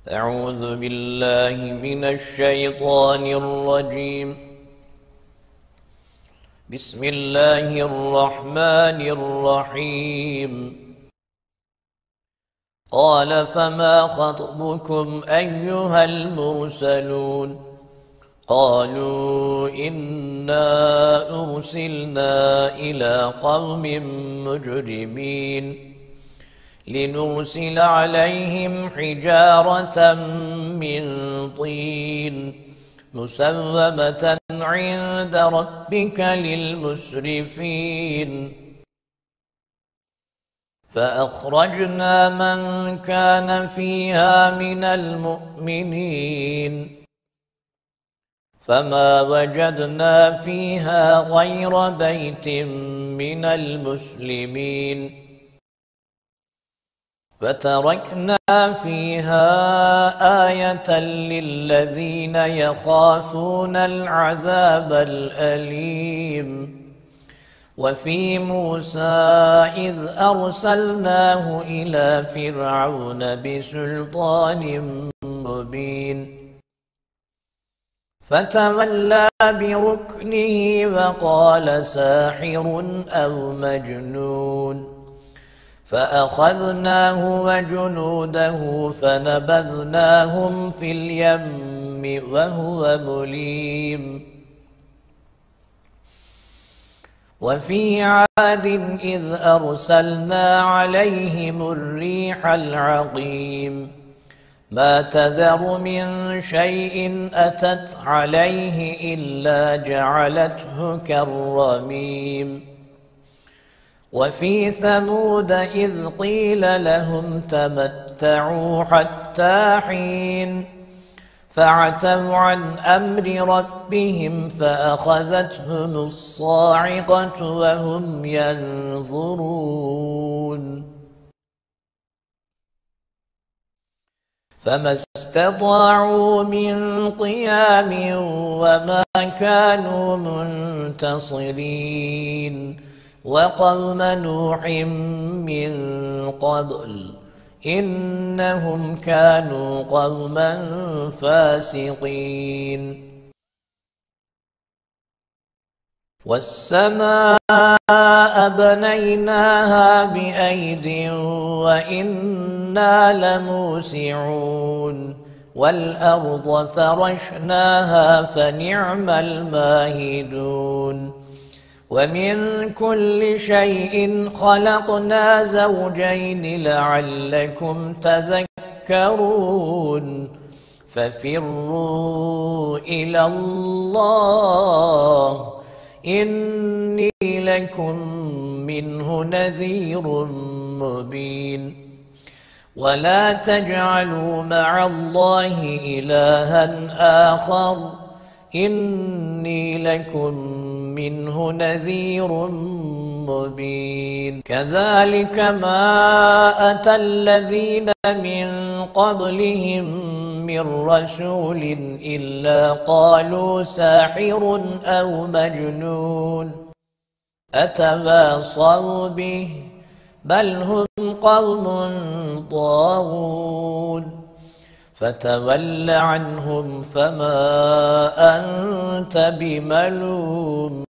أعوذ بالله من الشيطان الرجيم. بسم الله الرحمن الرحيم. قال فما خطبكم أيها المرسلون؟ قالوا إنا أرسلنا إلى قوم مجرمين لنرسل عليهم حجارة من طين مسومة عند ربك للمسرفين. فأخرجنا من كان فيها من المؤمنين فما وجدنا فيها غير بيت من المسلمين فتركنا فيها آية للذين يخافون العذاب الأليم. وفي موسى إذ أرسلناه إلى فرعون بسلطان مبين فتولى بركنه وقال ساحر أو مجنون. فأخذناه وجنوده فنبذناهم في اليم وهو مليم. وفي عاد إذ أرسلنا عليهم الريح العقيم ما تذر من شيء أتت عليه إلا جعلته كالرميم. وفي ثمود إذ قيل لهم تمتعوا حتى حين فعتوا عن أمر ربهم فأخذتهم الصاعقة وهم ينظرون فما استطاعوا من قيام وما كانوا منتصرين. وقوم نوح من قبل إنهم كانوا قوما فاسقين. والسماء بنيناها بأيد وإنا لموسعون. والأرض فرشناها فنعم الماهدون. ومن كل شيء خلقنا زوجين لعلكم تذكرون. ففروا إلى الله إني لكم منه نذير مبين. ولا تجعلوا مع الله إلها آخر إني لكم منه نذير مبين. كذلك ما أتى الذين من قبلهم من رسول إلا قالوا ساحر أو مجنون أتواصوا به بل هم قوم طاغون. فتول عنهم فما أنت بملوم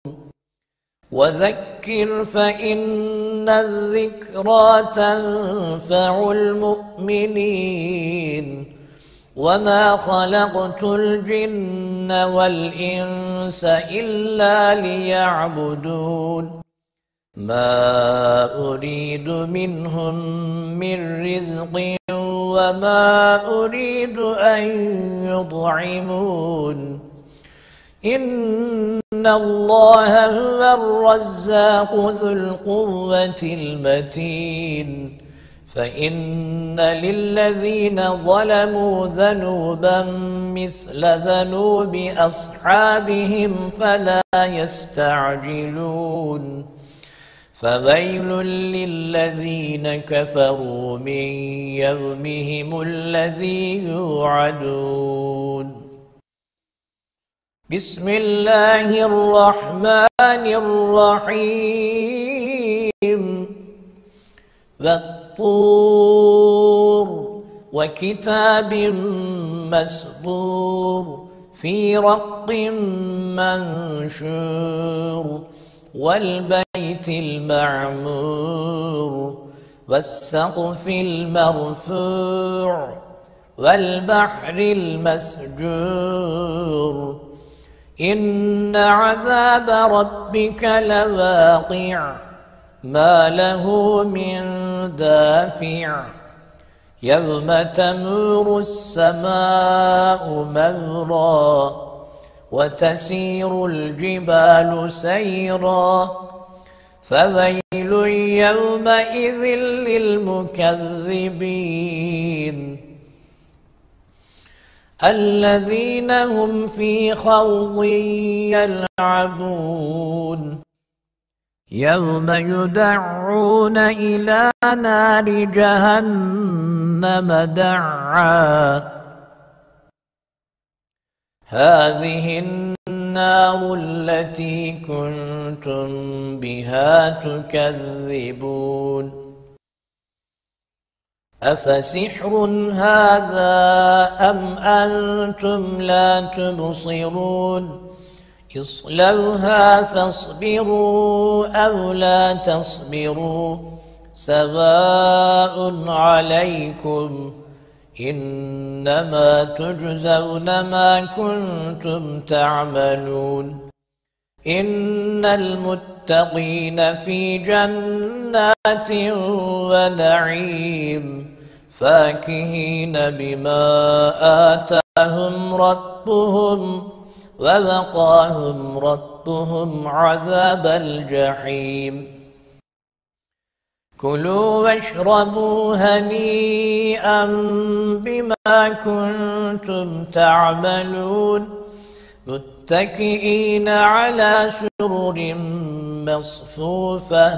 وذكر فإن الذكرى تنفع المؤمنين. وما خلقت الجن والإنس إلا ليعبدون ما أريد منهم من رزق وما أريد أن يطعمون إن الله هو الرزاق ذو القوة المتين. فإن للذين ظلموا ذنوبا مثل ذنوب أصحابهم فلا يستعجلون. فويل للذين كفروا من يومهم الذي يوعدون. بسم الله الرحمن الرحيم. والطور وكتاب مسطور في رق منشور والبيت المعمور والسقف المرفوع والبحر المسجور إن عذاب ربك لواقع ما له من دافع يوم تمور السماء مورا وتسير الجبال سيرا فويل يومئذ للمكذبين الذين هم في خوض يلعبون يوم يدعون إلى نار جهنم دعا هذه النار التي كنتم بها تكذبون أفسحر هذا أم أنتم لا تبصرون اصلوها فاصبروا أو لا تصبروا سواء عليكم إنما تجزون ما كنتم تعملون إن المتقين في جنات ونعيم فاكهين بما آتاهم ربهم ووقاهم ربهم عذاب الجحيم كلوا واشربوا هنيئا بما كنتم تعملون متكئين على سرر مصفوفة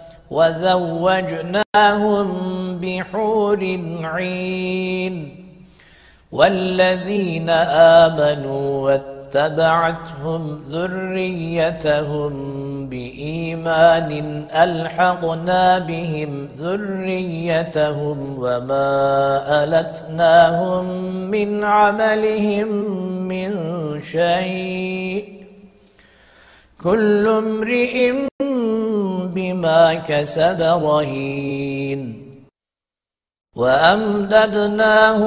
وزوجناهم بحور عين والذين آمنوا واتبعتهم ذريتهم بإيمان ألحقنا بهم ذريتهم وما ألتناهم من عملهم من شيء كل امرئ بما كسب رهين وأمددناهم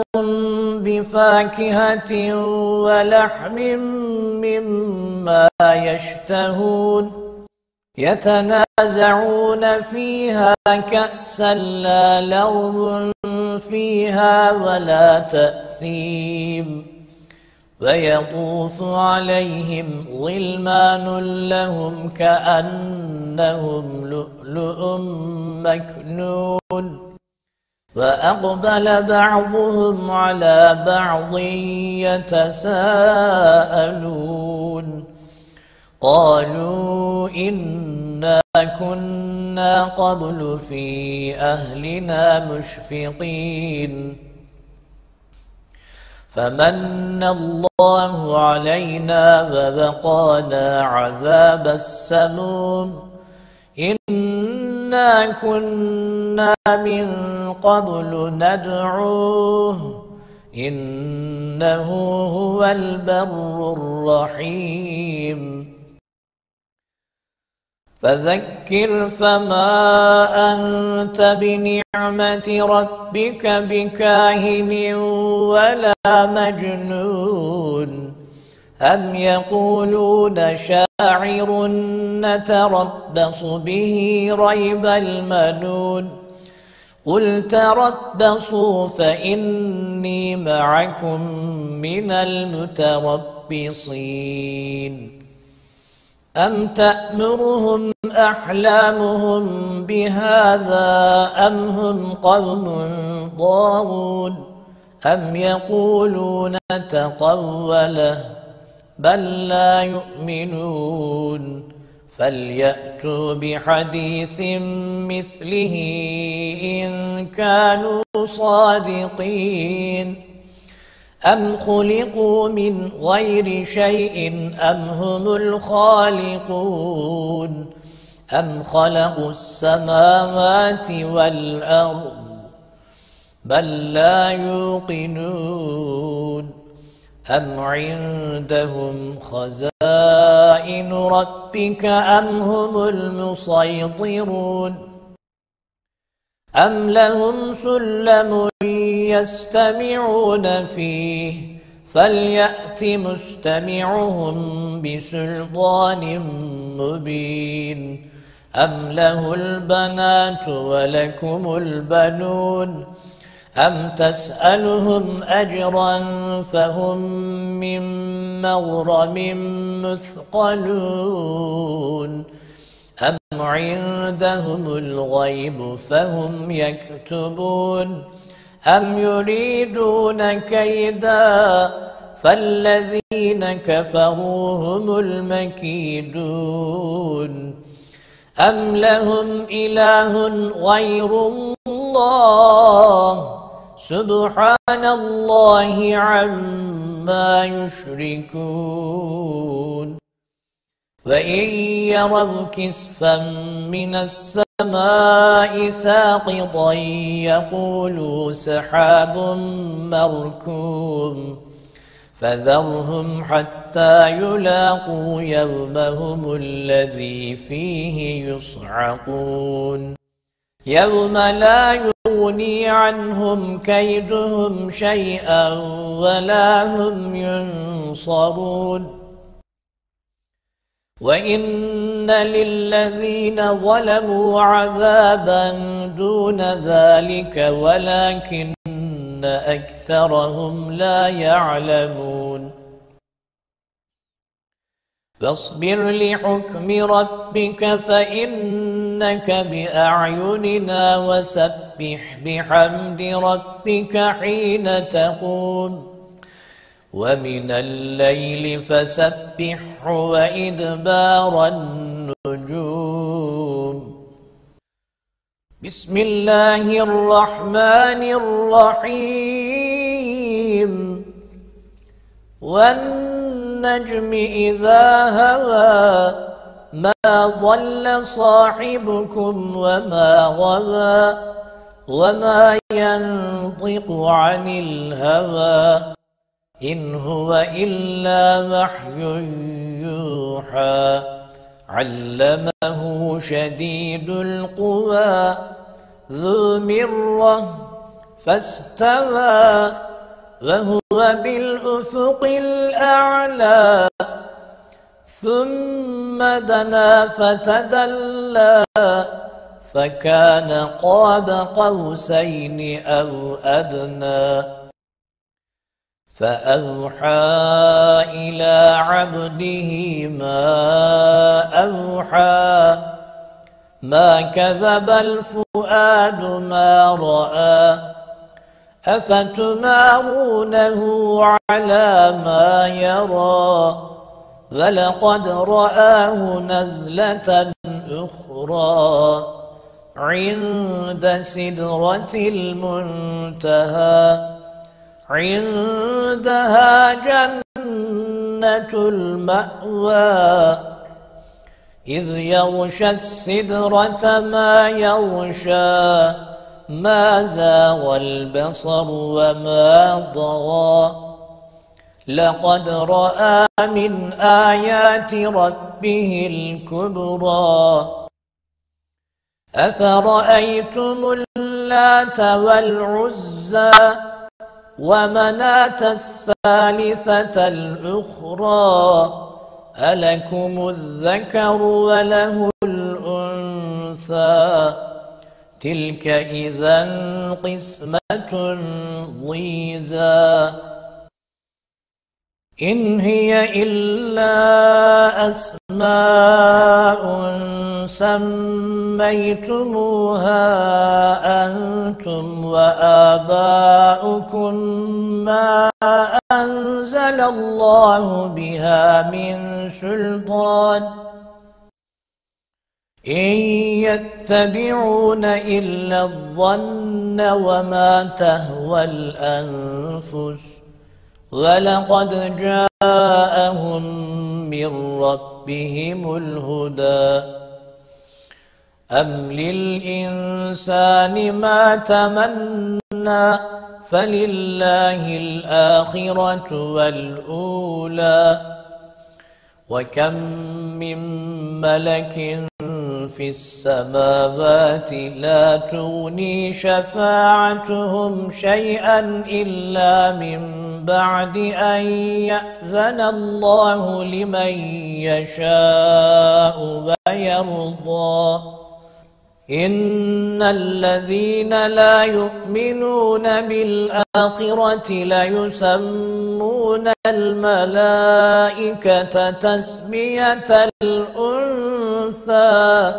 بفاكهة ولحم مما يشتهون يتنازعون فيها كأسا لا لغو فيها ولا تأثيم ويطوف عليهم غلمان لهم كأنهم لؤلؤ مكنون وأقبل بعضهم على بعض يتساءلون قالوا إنا كنا قبل في أهلنا مشفقين فمن الله علينا ووقانا عذاب السموم إنا كنا من قبل ندعوه إنه هو البر الرحيم فذكر فما أنت بنعمة ربك بكاهن ولا مجنون أم يقولون شاعر نتربص به ريب المنون قل تربصوا فإني معكم من المتربصين أم تأمرهم أحلامهم بهذا أم هم قوم ضالون أم يقولون تقوله بل لا يؤمنون فليأتوا بحديث مثله إن كانوا صادقين أم خلقوا من غير شيء أم هم الخالقون أم خلقوا السماوات والأرض بل لا يوقنون أم عندهم خزائن ربك أم هم المسيطرون أم لهم سلم يستمعون فيه فليأت مستمعهم بسلطان مبين أم له البنات ولكم البنون أم تسألهم أجرا فهم من مغرم مثقلون أم عندهم الغيب فهم يكتبون أم يريدون كيدا فالذين كفروا هم المكيدون أم لهم إله غير الله سبحان الله عما يشركون وإن يروا كسفا من السماء ساقطا يقولوا سحاب مركوم فذرهم حتى يلاقوا يومهم الذي فيه يصعقون يوم لا يغني عنهم كيدهم شيئا ولا هم ينصرون وإن للذين ظلموا عذابا دون ذلك ولكن أكثرهم لا يعلمون فاصبر لحكم ربك فإنك بأعيننا وسبح بحمد ربك حين تقوم ومن الليل فسبحه وإدبار النجوم بسم الله الرحمن الرحيم والنجم إذا هوى ما ضل صاحبكم وما غوى وما ينطق عن الهوى إن هو إلا وحي يوحى علمه شديد القوى ذو مرة فاستوى وهو بالأفق الأعلى ثم دنا فتدلى فكان قاب قوسين أو أدنى فأوحى إلى عبده ما أوحى ما كذب الفؤاد ما رأى أفتمارونه على ما يرى ولقد رآه نزلة أخرى عند سدرة المنتهى عندها جنة المأوى إذ يغشى السدرة ما يغشى ما زاغ البصر وما طغى لقد رأى من آيات ربه الكبرى أفرأيتم اللات والعزى ومناة الثالثة الأخرى ألكم الذكر وله الأنثى تلك إذا قسمة ضيزى إن هي إلا أسماء سميتموها أنتم وآباؤكم ما أنزل الله بها من سلطان إن يتبعون إلا الظن وما تهوى الأنفس ولقد جاءهم من ربهم الهدى أم للإنسان ما تمنى الحسنى فلله الآخرة والأولى وكم من ملك في السماوات لا تغني شفاعتهم شيئا إلا من بعد أن يأذن الله لمن يشاء ويرضى إن الذين لا يؤمنون بالآخرة ليسمون الملائكة تسمية الأنثى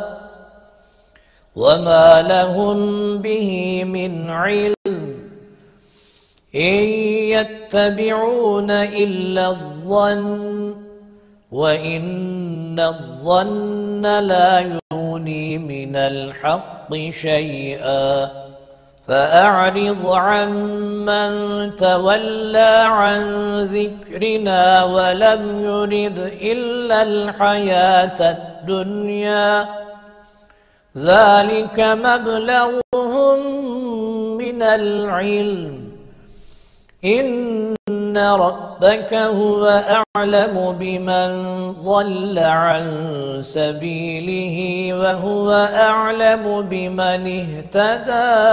وما لهم به من علم إن يتبعون إلا الظن وإن الظن لا يغني من الحق شيئا فأعرض عن من تولى عن ذكرنا ولم يرد إلا الحياة الدنيا ذلك مبلغهم من العلم إن ربك هو أعلم بمن ضل عن سبيله وهو أعلم بمن اهتدى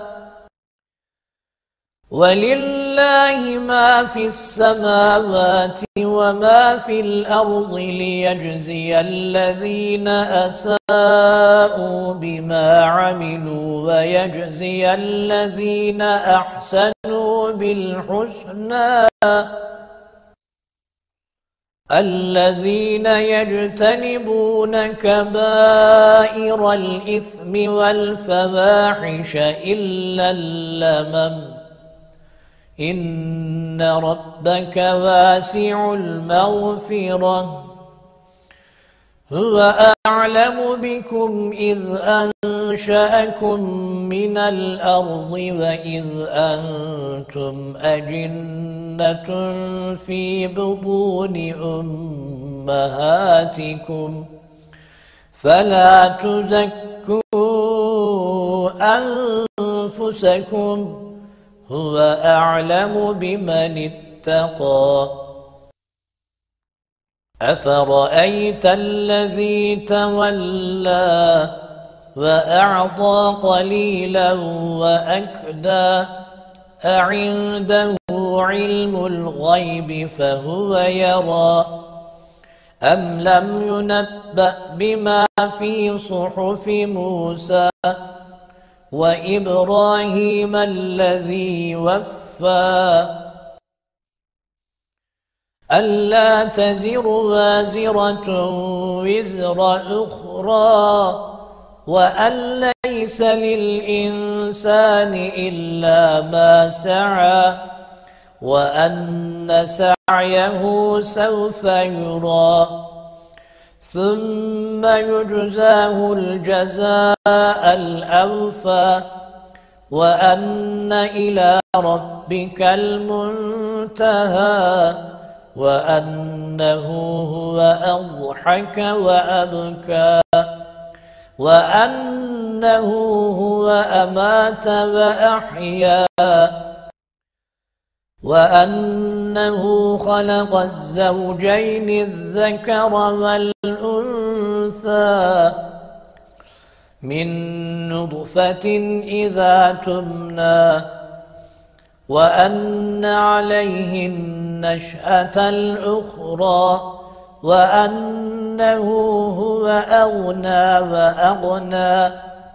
ولله ما في السماوات وما في الأرض ليجزي الذين أساءوا بما عملوا ويجزي الذين أحسنوا بالحسنى الذين يجتنبون كبائر الإثم والفواحش إلا اللمم إن ربك واسع المغفرة هو أعلم بكم إذ أنشأكم من الأرض وإذ أنتم أجنة في بطون أمهاتكم فلا تزكوا أنفسكم هو أعلم بمن اتقى أفرأيت الذي تولى وأعطى قليلا وأكدى أعنده علم الغيب فهو يرى أم لم ينبأ بما في صحف موسى وإبراهيم الذي وفى ألا تزر وازرة وزر أخرى وأن ليس للإنسان إلا ما سعى وأن سعيه سوف يرى ثم يجزاه الجزاء الأوفى وأن إلى ربك المنتهى وأنه هو أضحك وأبكى وأنه هو أمات وأحيا وأنه خلق الزوجين الذكر والأنثى من نطفة إذا تمنى وأن عليه النشأة الأخرى وأنه هو أغنى وأغنى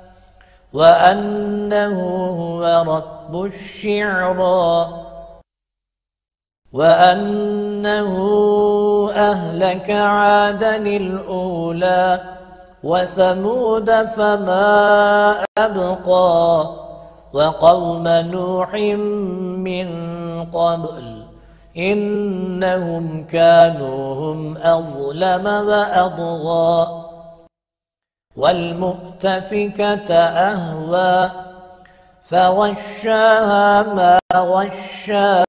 وأنه هو رب الشعرى وأنه أهلك عادا الأولى وثمود فما أبقى وقوم نوح من قبل إنهم كانوا هم أظلم وأطغى والمؤتفكة أهوى فغشاها ما غشا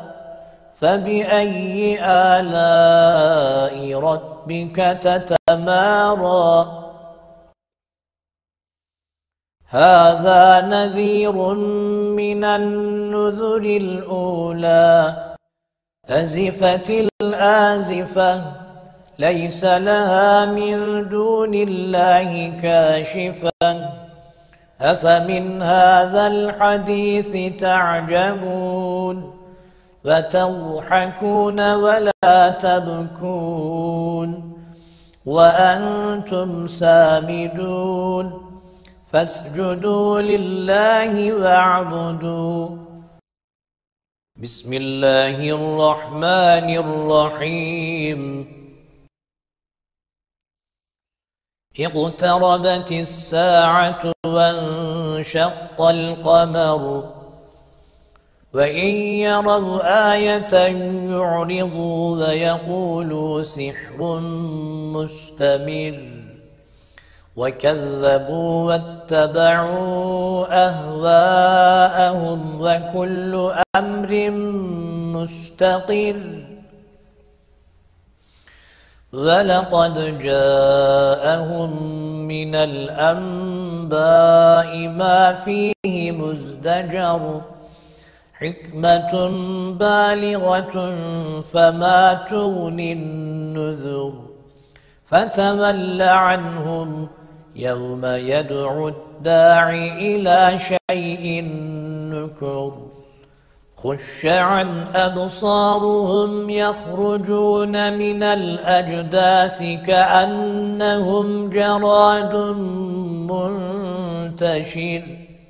فبأي آلاء ربك تتمارى هذا نذير من النذر الأولى أزفت الآزفة ليس لها من دون الله كاشفة أفمن هذا الحديث تعجبون فتضحكون ولا تبكون وأنتم سامدون فاسجدوا لله واعبدوا بسم الله الرحمن الرحيم اقتربت الساعة وانشق القمر وإن يروا آية يعرضوا ويقولوا سحر مستمر وكذبوا واتبعوا أهواءهم وكل أمر مستقر ولقد جاءهم من الأنباء ما فيه مزدجر حكمة بالغة فما تغني النذر فتول عنهم يوم يدعو الداعي إلى شيء نكر خش عن أبصارهم يخرجون من الأجداث كأنهم جراد منتشر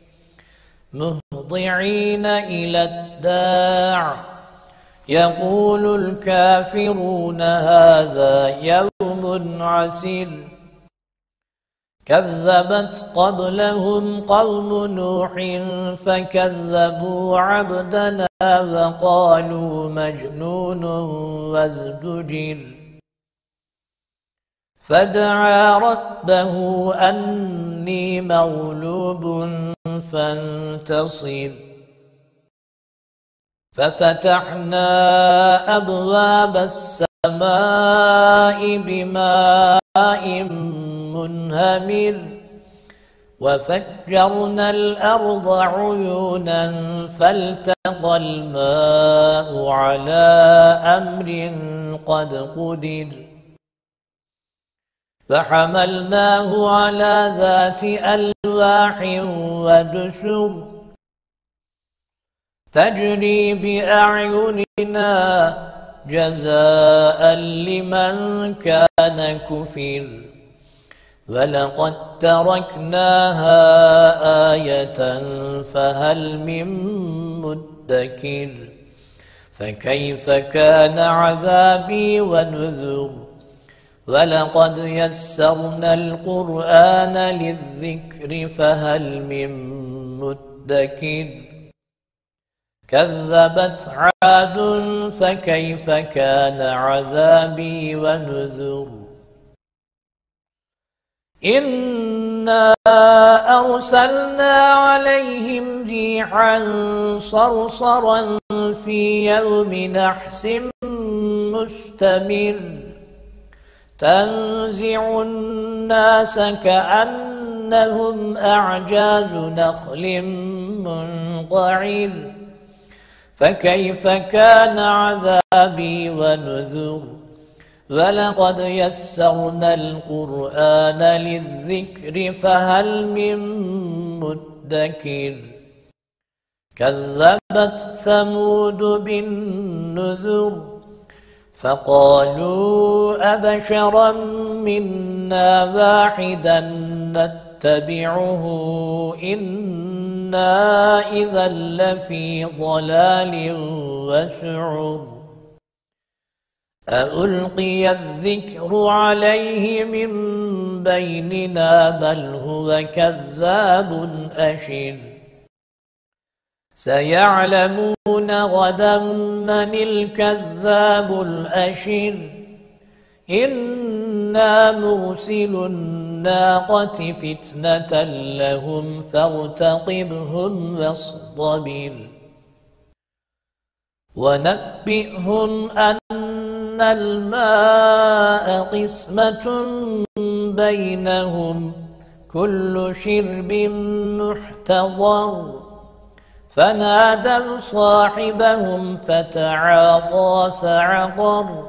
مهطعين إلى الداع يقول الكافرون هذا يوم عسير كذبت قبلهم قوم نوح فكذبوا عبدنا وقالوا مجنون وازدجر فدعا ربه أني مغلوب فانتصر ففتحنا أبواب السماء بماء منهمر وفجرنا الأرض عيونا فالتقى الماء على أمر قد قدر فحملناه على ذات ألواح ودسر تجري بأعيننا جزاء لمن كان كفر ولقد تركناها آية فهل من مدكر فكيف كان عذابي ونذر ولقد يسرنا القرآن للذكر فهل من مدكر كذبت عاد فكيف كان عذابي ونذر إنا أرسلنا عليهم ريحا صرصرا في يوم نحس مستمر تنزع الناس كأنهم أعجاز نخل منقعر فكيف كان عذابي ونذر ولقد يسرنا القرآن للذكر فهل من مدكر كذبت ثمود بالنذر فقالوا أبشرا منا واحدا نتبعه إنا إذا لفي ضلال وسعر أألقي الذكر عليه من بيننا بل هو كذاب أشر سيعلمون غدا من الكذاب الأشر إنا مرسل الناقة فتنة لهم فارتقبهم واصطبر ونبئهم أن الماء قسمة بينهم كل شرب محتضر فنادوا صاحبهم فتعاطى فعقر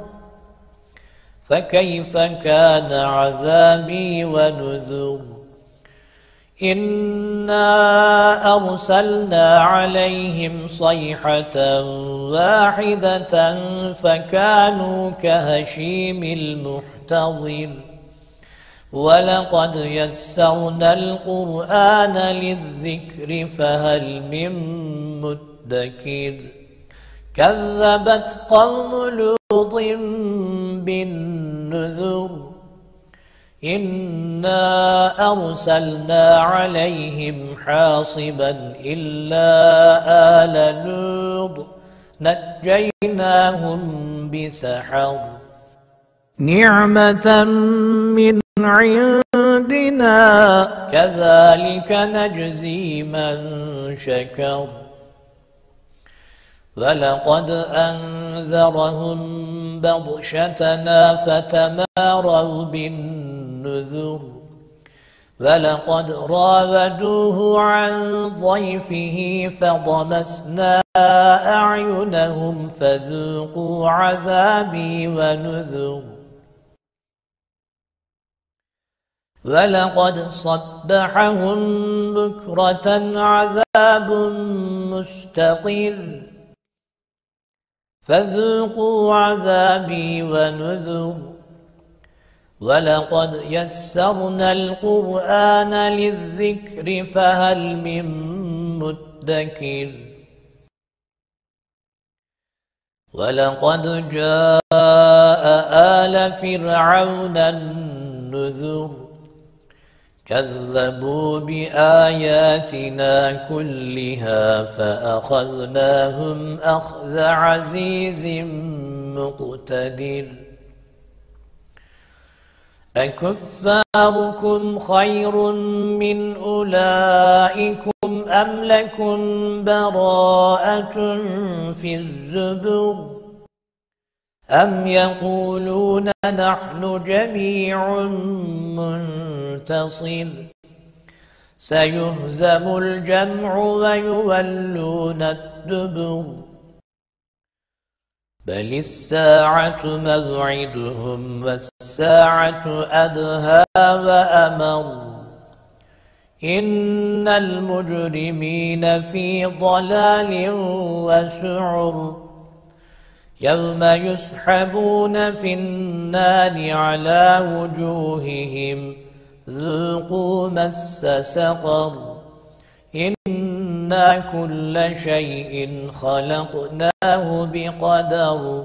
فكيف كان عذابي ونذر إنا أرسلنا عليهم صيحة واحدة فكانوا كهشيم المحتضر ولقد يسرنا القرآن للذكر فهل من مدكر كذبت قوم لوط بالنذر إنا أرسلنا عليهم حاصبا إلا آل لوط نجيناهم بسحر نعمة من عندنا كذلك نجزي من شكر ولقد أنذرهم بطشتنا فتماروا بالنذر ولقد راودوه عن ضيفه فطمسنا أعينهم فذوقوا عذابي ونذر ولقد صبحهم بكرة عذاب مستقر فذوقوا عذابي ونذر ولقد يسرنا القرآن للذكر فهل من مدكر ولقد جاء آل فرعون النذر كذبوا بآياتنا كلها فأخذناهم أخذ عزيز مقتدر أكفاركم خير من أولئكم أم لكم براءة في الزبر أم يقولون نحن جميع منتصر سيهزم الجمع ويولون الدبر بل الساعة موعدهم والساعة أدهى وأمر إن المجرمين في ضلال وسعر يوم يسحبون في النار على وجوههم ذوقوا مس سقر إنا كل شيء خلقناه بقدر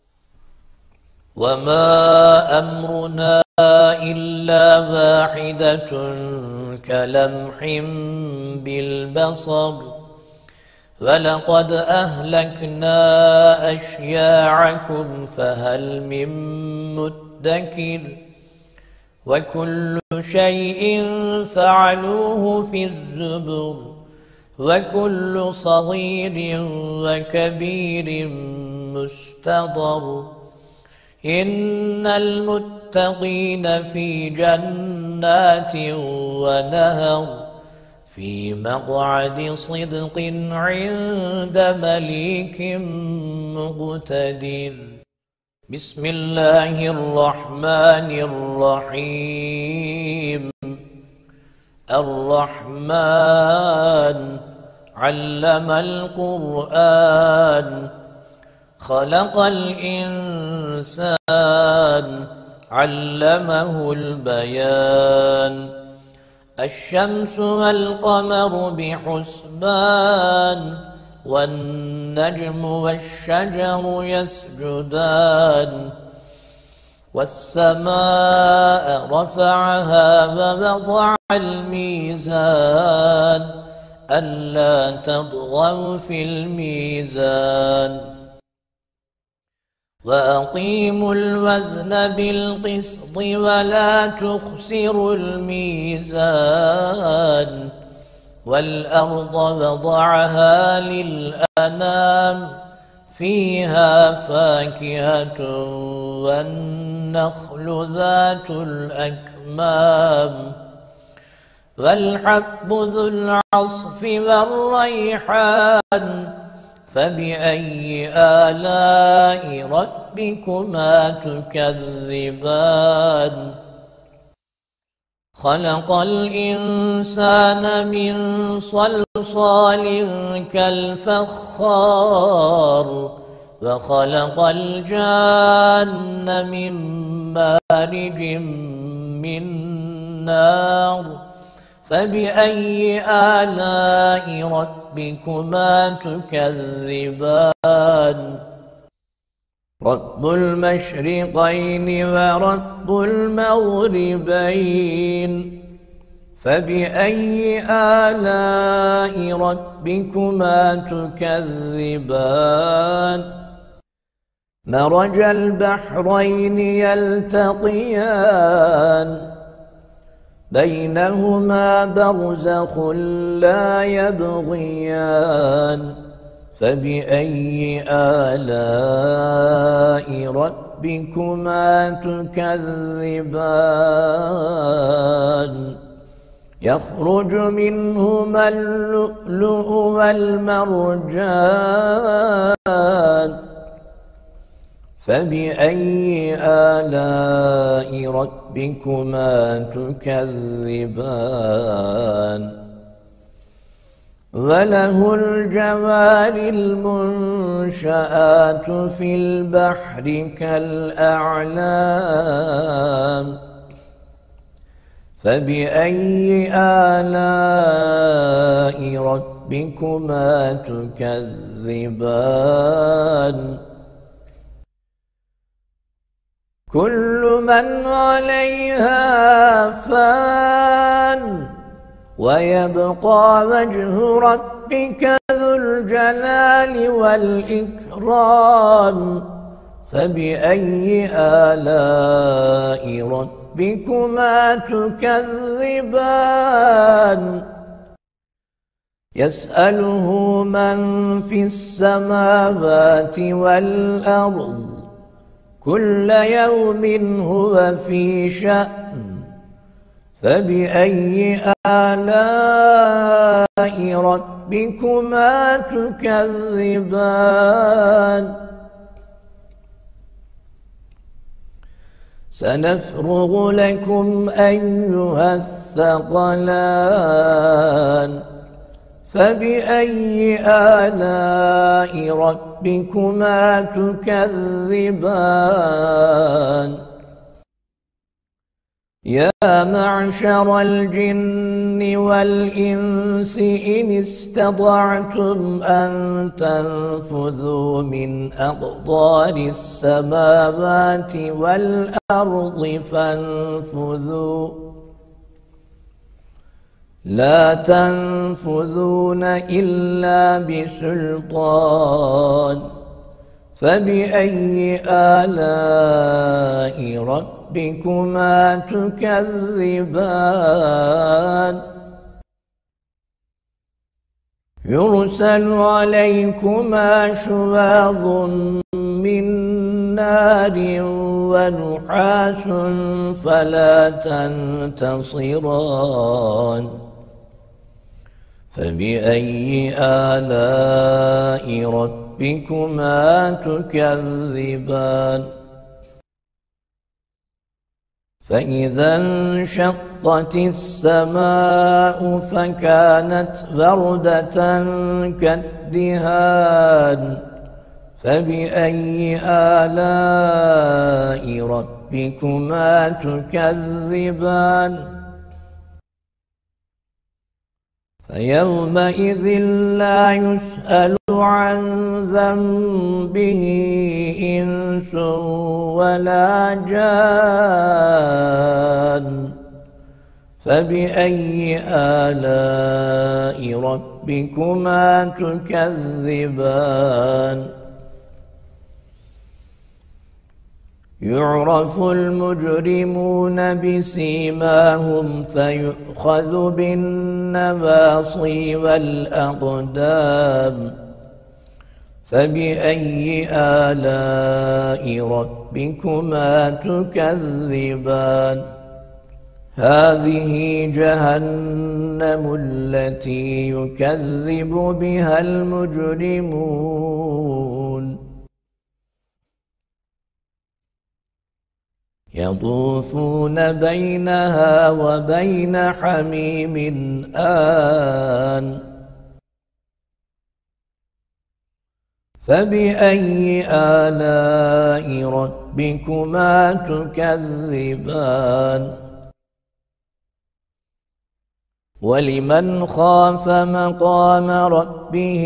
وما أمرنا إلا واحدة كلمح بالبصر ولقد أهلكنا أشياعكم فهل من مدكر وكل شيء فعلوه في الزبر وكل صغير وكبير مستضر إن المتقين في جنات ونهر في مقعد صدق عند مليك مقتدر بسم الله الرحمن الرحيم الرحمن علم القرآن خلق الإنسان علمه البيان الشمس والقمر بحسبان والنجم والشجر يسجدان والسماء رفعها ووضع الميزان ألا تطغوا في الميزان وأقيموا الوزن بالقسط ولا تخسروا الميزان والأرض وضعها للأنام فيها فاكهة والنخل ذات الأكمام والحب ذو العصف والريحان فبأي آلاء ربكما تكذبان خلق الإنسان من صلصال كالفخار وخلق الجان من مارج من نار فبأي آلاء ربكما تكذبان رب المشرقين ورب المغربين فبأي آلاء ربكما تكذبان مرج البحرين يلتقيان بينهما برزخ لا يبغيان فبأي آلاء ربكما تكذبان يخرج منهما اللؤلؤ والمرجان فبأي آلاء ربكما تكذبان وله الجوار المنشآت في البحر كالأعلام فبأي آلاء ربكما تكذبان كل من عليها فان ويبقى وجه ربك ذو الجلال والإكرام فبأي آلاء ربكما تكذبان يسأله من في السماوات والأرض كل يوم هو في شأن فبأي آلاء ربكما تكذبان سنفرغ لكم أيها الثقلان فبأي آلاء ربكما تكذبان يا معشر الجن والإنس إن استطعتم أن تنفذوا من أقطار السماوات والأرض فانفذوا لا تنفذون إلا بسلطان فبأي آلاء ربكما تكذبان يرسل عليكما شواظ من نار ونحاس فلا تنتصران فبأي آلاء ربكما تكذبان فإذا انشقت السماء فكانت وردة كالدهان فبأي آلاء ربكما تكذبان فيومئذ لا يسأل عن ذنبه إنس ولا جان فبأي آلاء ربكما تكذبان يعرف المجرمون بسيماهم فيؤخذ بالنواصي والأقدام فبأي آلاء ربكما تكذبان هذه جهنم التي يكذب بها المجرمون يطوفون بينها وبين حميم آن فبأي آلاء ربكما تكذبان ولمن خاف مقام ربه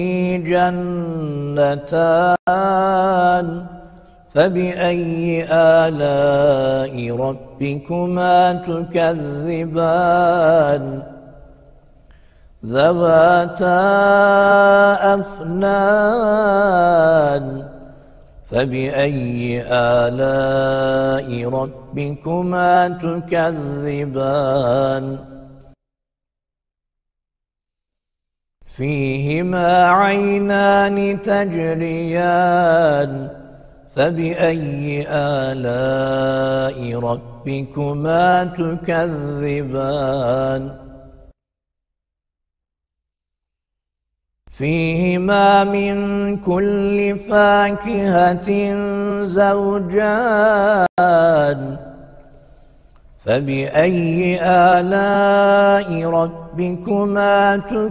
جنتان فبأي آلاء ربكما تكذبان ذواتا أفنان فبأي آلاء ربكما تكذبان فيهما عينان تجريان فبأي آلاء ربكما تكذبان فيهما من كل فاكهة زوجان فبأي آلاء ربكما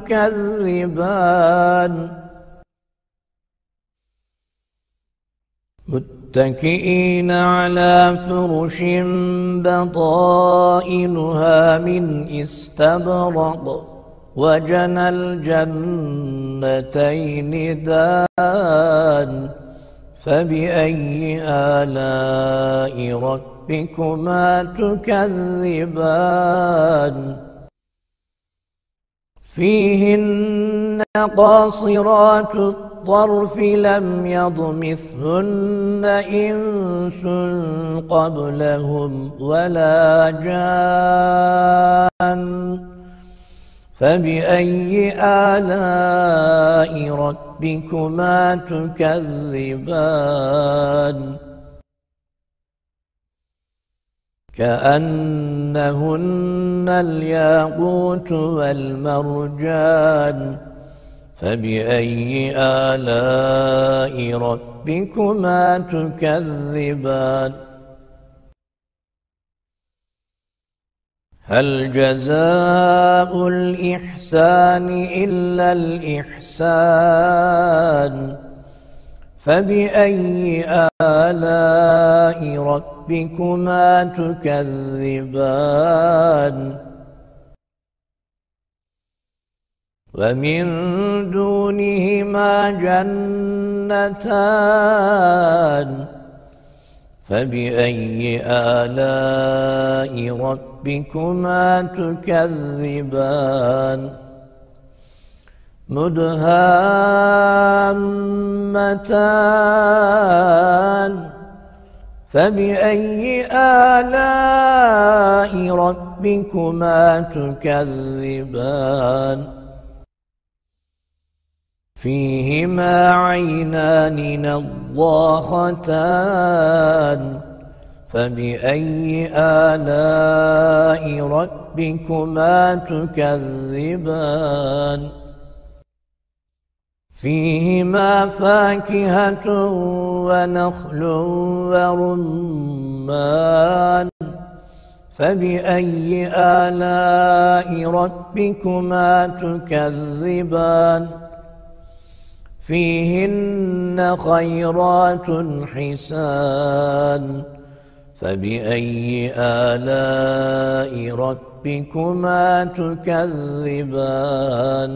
تكذبان متكئين على فرش بطائنها من استبرق وجنى الجنتين دان فبأي آلاء ربكما تكذبان فيهن قاصرات الطرف لم يطمثهن إنس قبلهم ولا جان فبأي آلاء ربكما تكذبان كأنهن الياقوت والمرجان فبأي آلاء ربكما تكذبان هل جزاء الإحسان إلا الإحسان فبأي آلاء ربكما تكذبان ومن دونهما جنتان فبأي آلاء ربكما تكذبان مدهامتان فبأي آلاء ربكما تكذبان فيهما عينان نضاختان فبأي آلاء ربكما تكذبان فيهما فاكهة ونخل ورمان فبأي آلاء ربكما تكذبان فيهن خيرات حسان فبأي آلاء ربكما تكذبان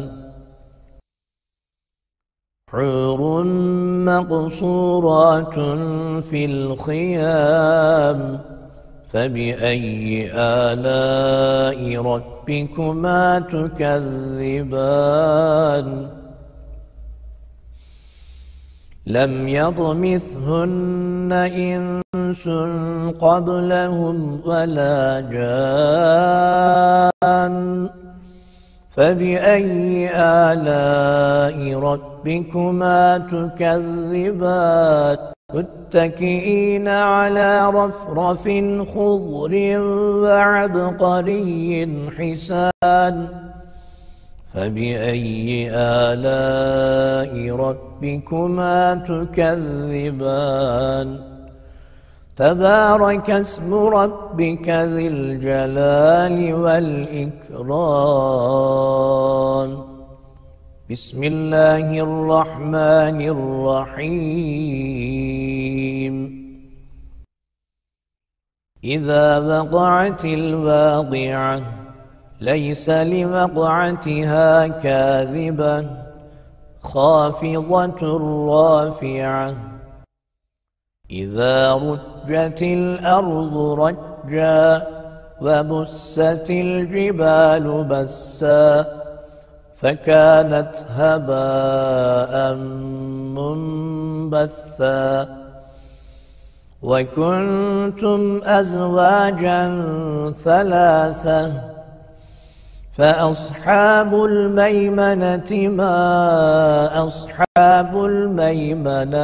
حور مقصورات في الخيام فبأي آلاء ربكما تكذبان لم يطمثهن إنس قبلهم ولا جان فبأي آلاء ربكما تكذبان متكئين على رفرف خضر وعبقري حسان فبأي آلاء ربكما تكذبان تبارك اسم ربك ذي الجلال والإكرام بسم الله الرحمن الرحيم إذا وقعت الواقعة ليس لوقعتها كاذبة خافضة رافعة إذا رجت الأرض رجا وبست الجبال بسا فكانت هباء منبثا وكنتم أزواجا ثلاثة فأصحاب الميمنة ما أصحاب الميمنة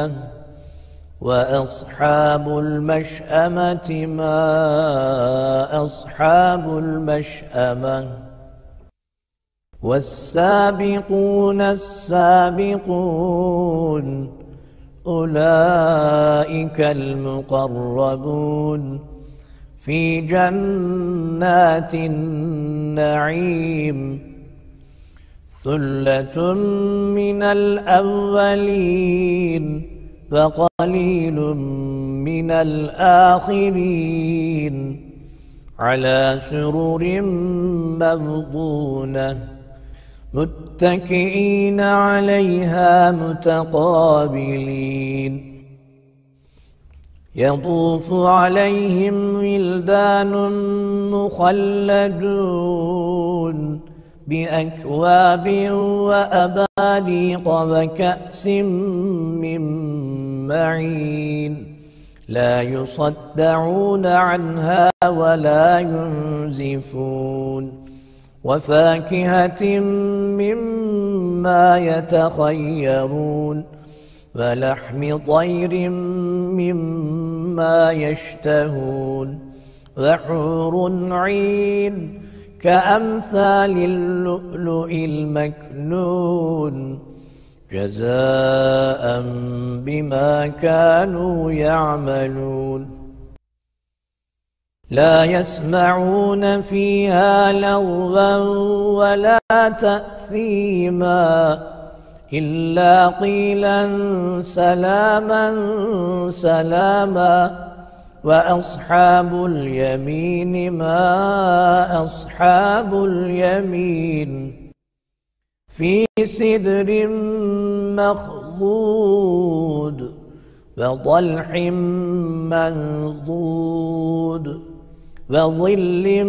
وأصحاب المشأمة ما أصحاب المشأمة والسابقون السابقون أولئك المقربون في جنات النعيم ثلة من الأولين وقليل من الآخرين على سرر موضونة متكئين عليها متقابلين يطوف عليهم ولدان مخلدون بأكواب وأباريق وكأس من معين لا يصدعون عنها ولا ينزفون وفاكهة مما يتخيرون ولحم طير مما يشتهون وحور عين كأمثال اللؤلؤ المكنون جزاء بما كانوا يعملون لا يسمعون فيها لغوا ولا تأثيما إلا قيلا سلاما سلاما وأصحاب اليمين ما أصحاب اليمين في سدر مخضود وطلح منضود وظل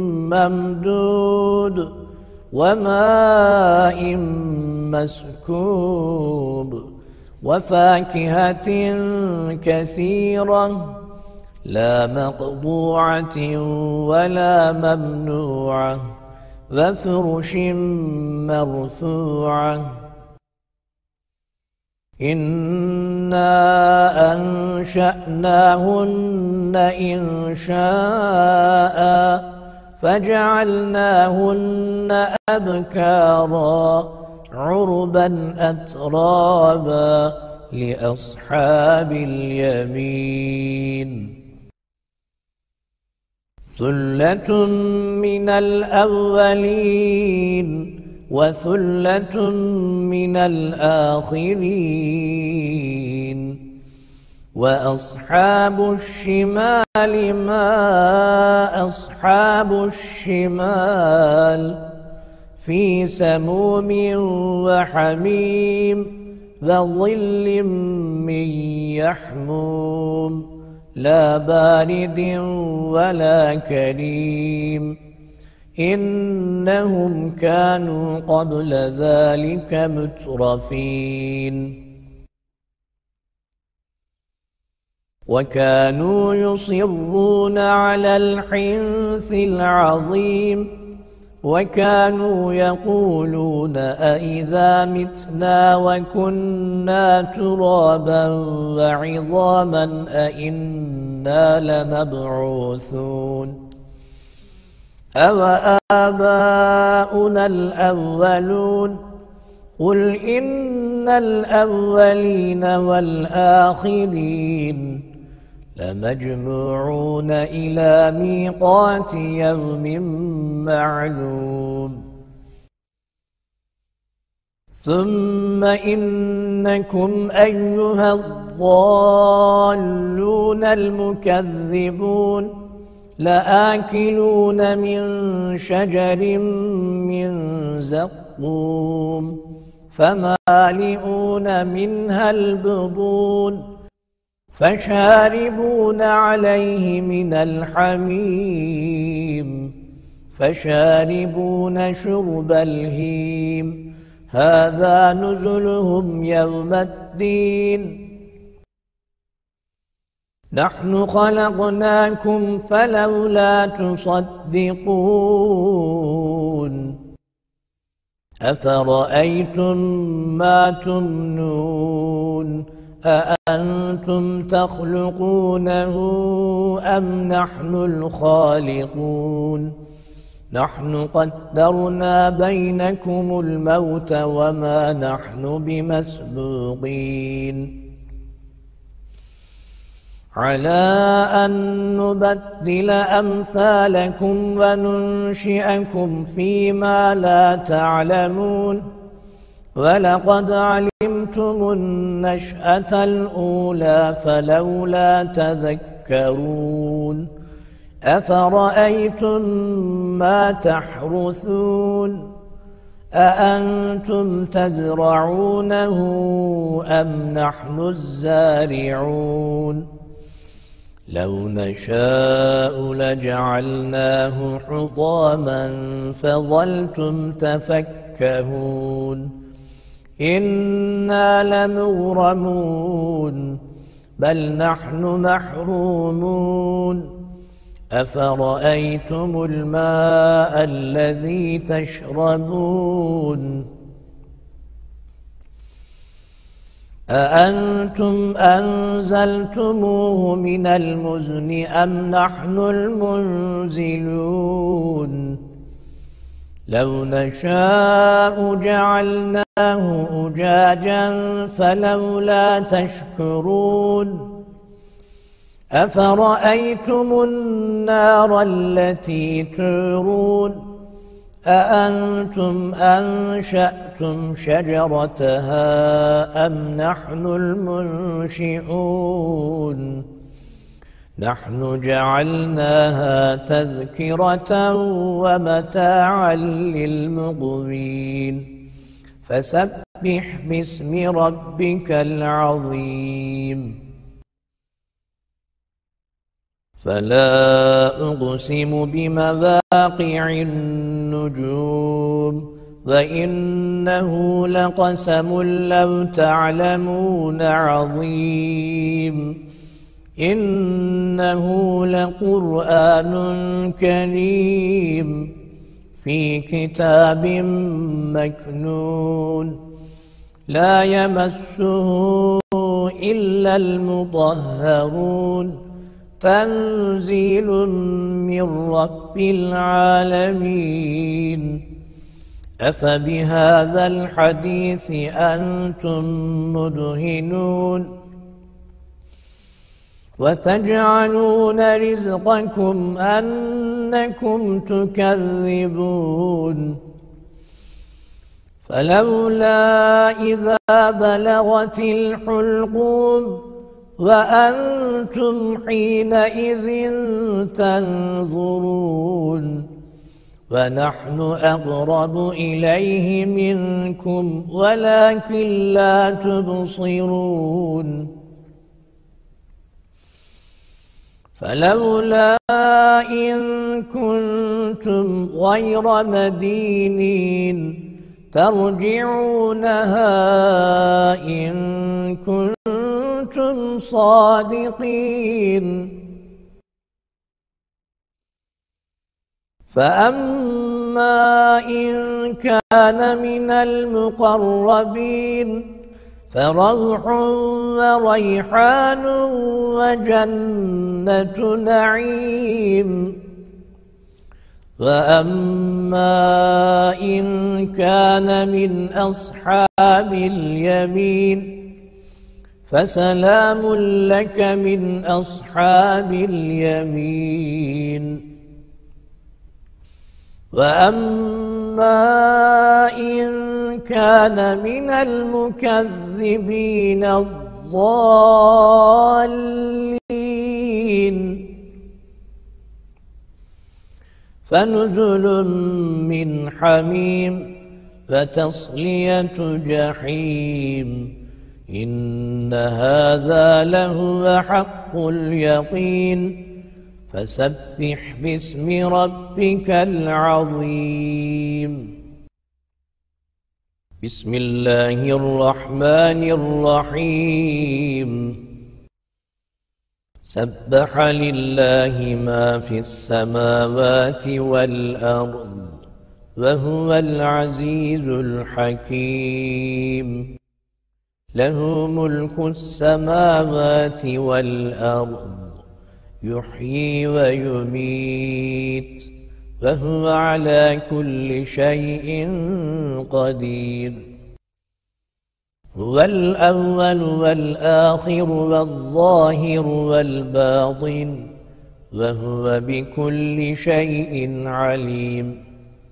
ممدود وماء مسكوب وفاكهة كثيرة لا مقطوعة ولا ممنوعة وفرش مرفوعة إنا أنشأناهن إنشاء فجعلناهن أبكارا عربا أترابا لأصحاب اليمين ثلة من الأولين وثلة من الآخرين وأصحاب الشمال ما أصحاب الشمال في سموم وحميم وظل من يحموم لا بارد ولا كريم إنهم كانوا قبل ذلك مترفين وكانوا يصرون على الحنث العظيم وكانوا يقولون أإذا متنا وكنا ترابا وعظاما أإنا لمبعوثون أوآباؤنا الأولون قل إن الأولين والآخرين لمجموعون إلى ميقات يوم معلوم ثم إنكم أيها الضالون المكذبون لآكلون من شجر من زقوم فمالئون منها البطون فشاربون عليه من الحميم فشاربون شرب الهيم هذا نزلهم يوم الدين نحن خلقناكم فلولا تصدقون أفرأيتم ما تمنون أأنتم تخلقونه أم نحن الخالقون نحن قدرنا بينكم الموت وما نحن بمسبوقين على أن نبدل أمثالكم وننشئكم فيما لا تعلمون ولقد علمتم النشأة الأولى فلولا تذكرون أفرأيتم ما تحرثون أأنتم تزرعونه أم نحن الزارعون لو نشاء لجعلناه حطاما فظلتم تفكهون إنا لمغرمون بل نحن محرومون أفرأيتم الماء الذي تشربون أأنتم أنزلتموه من المزن أم نحن المنزلون لو نشاء جعلناه أجاجا فلولا تشكرون أفرأيتم النار التي تورون أأنتم أنشأتم شجرتها أم نحن المنشئون نحن جعلناها تذكرة ومتاعا للمقوين فسبح باسم ربك العظيم فلا أقسم بمواقع النجوم وإنه لقسم لو تعلمون عظيم إنه لقرآن كريم في كتاب مكنون لا يمسه إلا المطهرون تنزيل من رب العالمين أفبهذا الحديث أنتم مدهنون وتجعلون رزقكم أنكم تكذبون فلولا إذا بلغت الحلقوم وأنتم حينئذ تنظرون ونحن أقرب إليه منكم ولكن لا تبصرون فلولا إن كنتم غير مدينين ترجعونها إن كنتم صادقين فأما وأما إن كان من المقربين فروح وريحان وجنة نعيم. وأما إن كان من أصحاب اليمين فسلام لك من أصحاب اليمين. وأما إن كان من المكذبين الضالين فنزل من حميم وتصلية جحيم. إن هذا لهو حق اليقين. فسبح باسم ربك العظيم. بسم الله الرحمن الرحيم. سبح لله ما في السماوات والأرض وهو العزيز الحكيم. له ملك السماوات والأرض يحيي ويميت وهو على كل شيء قدير. هو الأول والآخر والظاهر والباطن وهو بكل شيء عليم.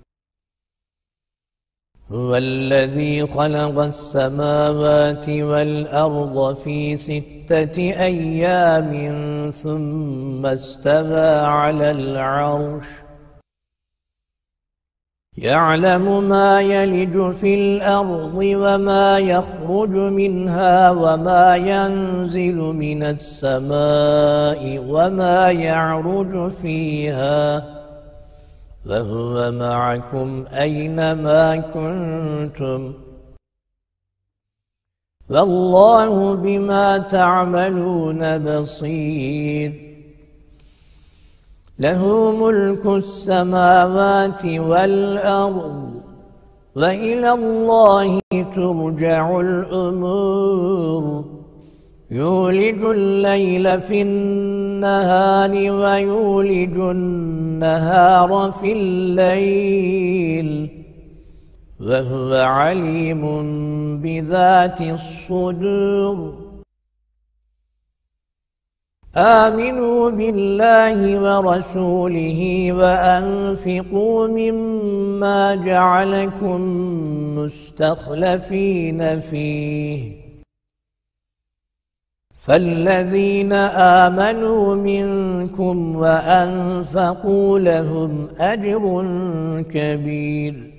هو الذي خلق السماوات والأرض في 6 أيام ثم استوى على العرش يعلم ما يلج في الأرض وما يخرج منها وما ينزل من السماء وما يعرج فيها وهو معكم أينما كنتم والله بما تعملون بصير. له ملك السماوات والأرض وإلى الله ترجع الأمور. يولج الليل في النهار ويولج النهار في الليل وهو عليم بذات الصدور. آمنوا بالله ورسوله وأنفقوا مما جعلكم مستخلفين فيه. فالذين آمنوا منكم وأنفقوا لهم أجر كبير.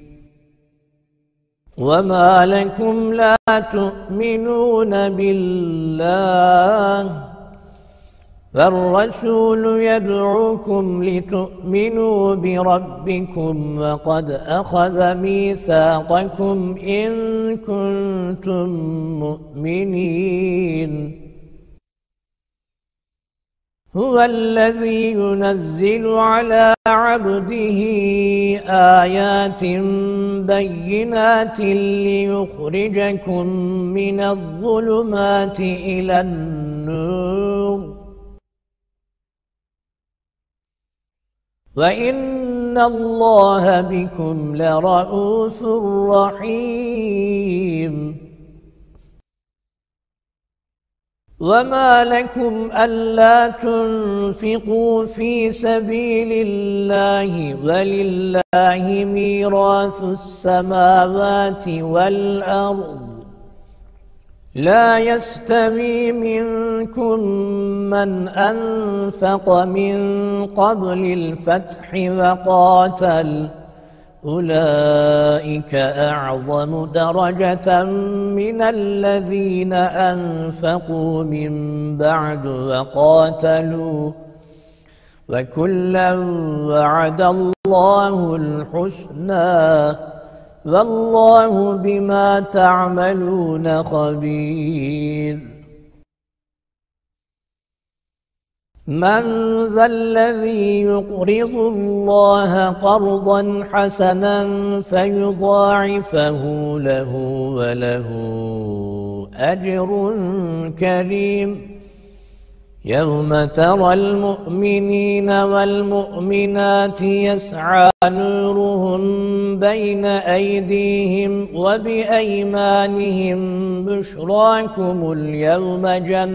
وما لكم لا تؤمنون بالله فالرسول يدعوكم لتؤمنوا بربكم وقد أخذ ميثاقكم إن كنتم مؤمنين. هو الذي ينزل على عبده آيات بينات ليخرجكم من الظلمات إلى النور وإن الله بكم لرءوف رحيم. وما لكم ألا تنفقوا في سبيل الله ولله ميراث السماوات والأرض لا يستوي منكم من أنفق من قبل الفتح وقاتل أولئك أعظم درجة من الذين أنفقوا من بعد وقاتلوا وكلا وعد الله الحسنى والله بما تعملون خبير. من ذا الذي يقرض الله قرضا حسنا فيضاعفه له وله أجر كريم يوم ترى المؤمنين والمؤمنات يسعى نورهم بين أيديهم وبأيمانهم بشراكم اليوم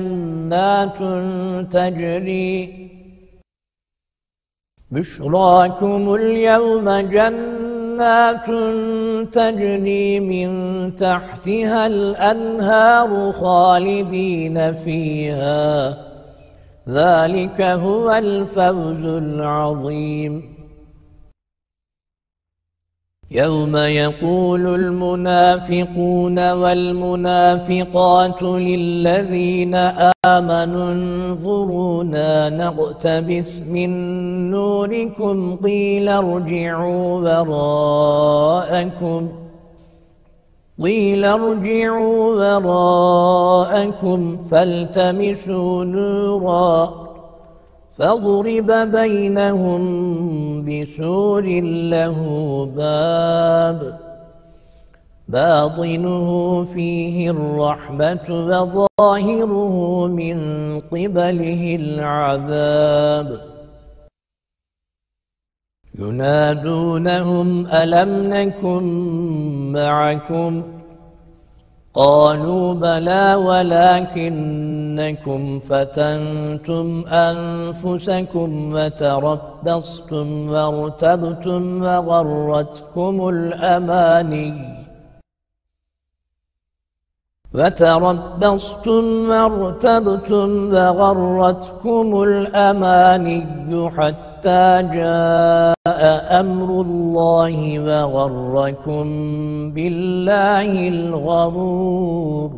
جنات تجري من تحتها الأنهار خالدين فيها ذلك هو الفوز العظيم يوم يقول المنافقون والمنافقات للذين آمنوا انظرونا نقتبس من نوركم قيل ارجعوا وراءكم فالتمسوا نورا فضرب بينهم بسور له باب باطنه فيه الرحمة وظاهره من قبله العذاب ينادونهم ألم نكن معكم قالوا بلى ولكنكم فتنتم أنفسكم وتربصتم وارتبتم وغرتكم الأماني حتى جاء أمر الله وغركم بالله الغرور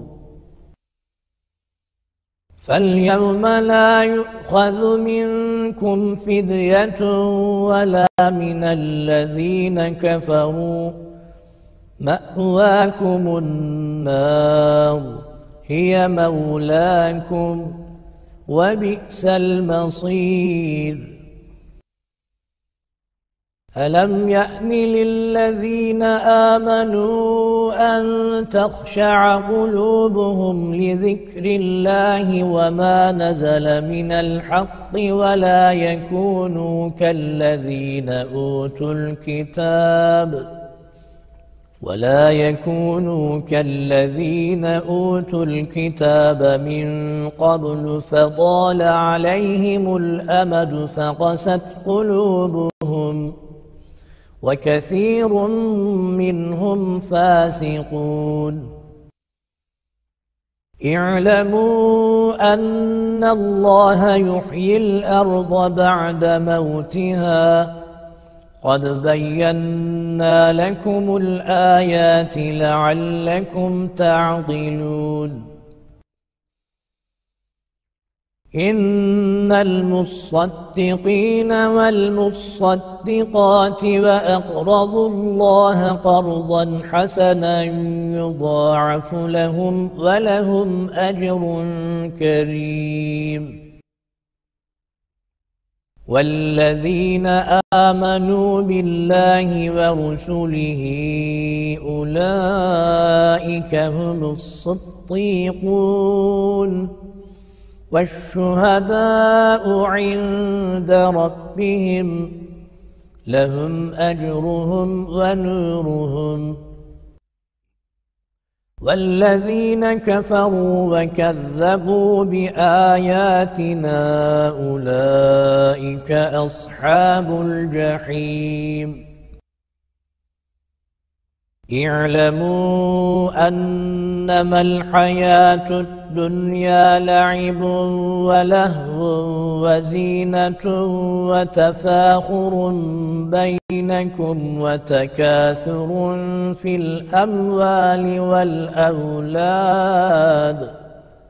فاليوم لا يؤخذ منكم فدية ولا من الذين كفروا مأواكم النار هي مولاكم وبئس المصير ألم يأن للذين آمنوا أن تخشع قلوبهم لذكر الله وما نزل من الحق ولا يكونوا كالذين أوتوا الكتاب من قبل فطال عليهم الأمد فقست قلوبهم وكثير منهم فاسقون اعلموا أن الله يحيي الأرض بعد موتها قد بينا لكم الآيات لعلكم تعقلون إن المصدقين والمصدقات وأقرضوا الله قرضا حسنا يضاعف لهم ولهم أجر كريم والذين آمنوا بالله ورسله أولئك هم الصديقون والشهداء عند ربهم لهم أجرهم ونورهم والذين كفروا وكذبوا بآياتنا أولئك أصحاب الجحيم اعلموا أنما الحياة الدنيا لعب ولهو وزينة وتفاخر بينكم وتكاثر في الأموال والأولاد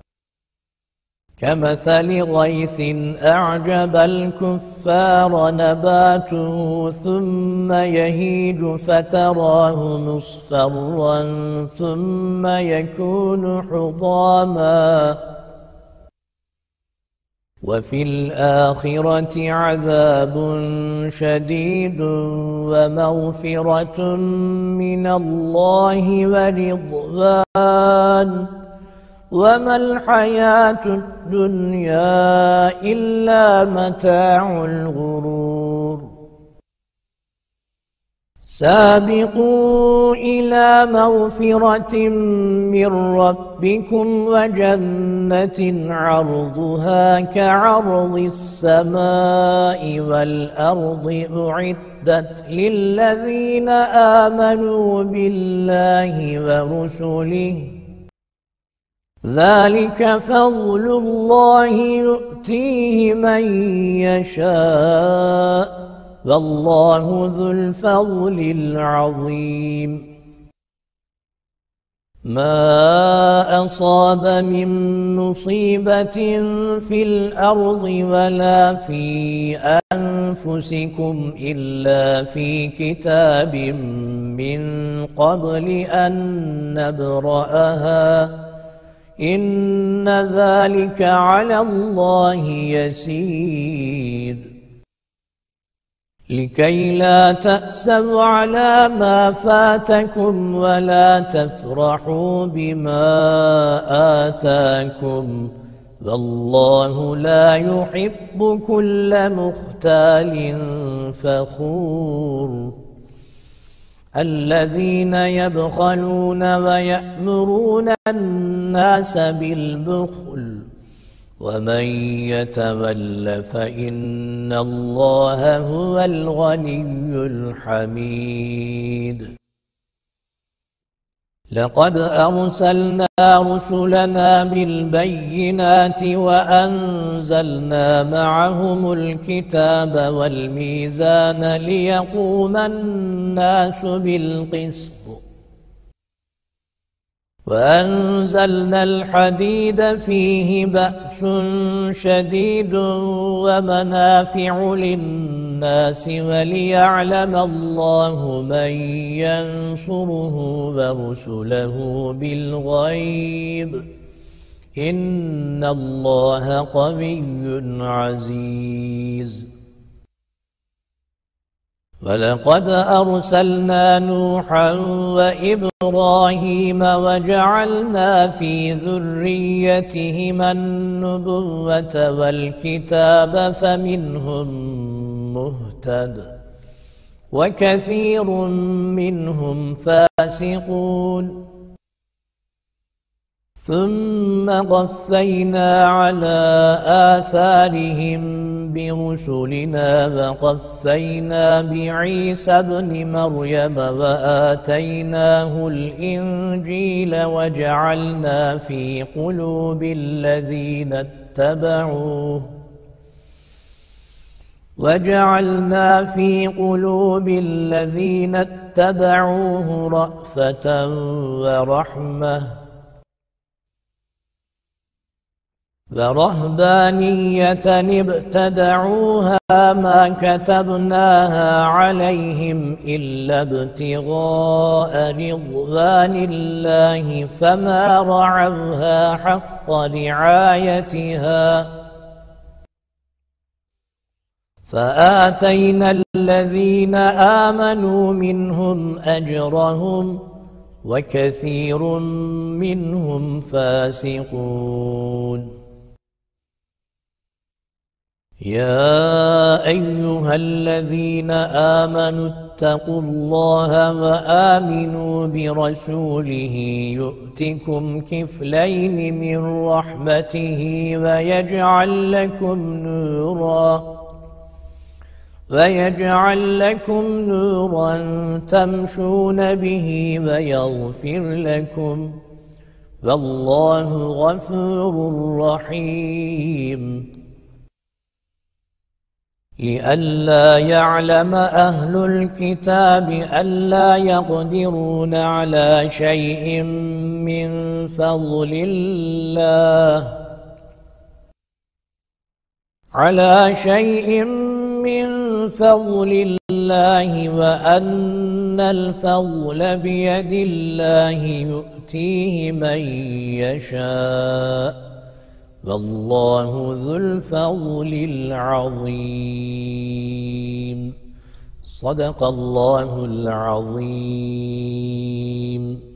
كمثل غيث أعجب الكفار نباته ثم يهيج فتراه مصفرا ثم يكون حطاما وفي الآخرة عذاب شديد ومغفرة من الله ورضوان وما الحياة الدنيا إلا متاع الغرور سابقوا إلى مغفرة من ربكم وجنة عرضها كعرض السماء والأرض أعدت للذين آمنوا بالله ورسله ذلك فضل الله يؤتيه من يشاء والله ذو الفضل العظيم ما أصاب من مصيبة في الأرض ولا في أنفسكم إلا في كتاب من قبل أن نبرأها إن ذلك على الله يسير لكي لا تأسوا على ما فاتكم ولا تفرحوا بما آتاكم والله لا يحب كل مختال فخور الذين يبخلون ويأمرون الناس بالبخل ومن يتول فإن الله هو الغني الحميد لقد أرسلنا رسلنا بالبينات وأنزلنا معهم الكتاب والميزان ليقوم الناس بالقسط وأنزلنا الحديد فيه بأس شديد ومنافع للناس وليعلم الله من ينصره ورسله بالغيب إن الله قوي عزيز ولقد أرسلنا نوحا وإبراهيم وجعلنا في ذريتهما النبوة والكتاب فمنهم مهتد وكثير منهم فاسقون ثم قفينا على آثارهم برسلنا وقفينا بعيسى ابن مريم وآتيناه الإنجيل وجعلنا في قلوب الذين اتبعوه رأفة ورحمة ورهبانية ابتدعوها ما كتبناها عليهم إلا ابتغاء رضوان الله فما رعوها حق رعايتها فآتينا الذين آمنوا منهم أجرهم وكثير منهم فاسقون يا أيها الذين آمنوا اتقوا الله وآمنوا برسوله يؤتكم كفلين من رحمته ويجعل لكم نورا تمشون به ويغفر لكم والله غفور رحيم لئلا يعلم أهل الكتاب ألا يقدرون على شيء من فضل الله وأن الفضل بيد الله يؤتيه من يشاء والله ذو الفضل العظيم. صدق الله العظيم.